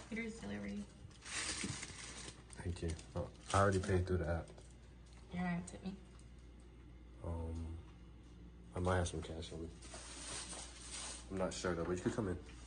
Hooters Delivery. Thank you. Oh, I already paid through the app. You're gonna tip me? I might have some cash on me. I'm not sure though, but you could come in.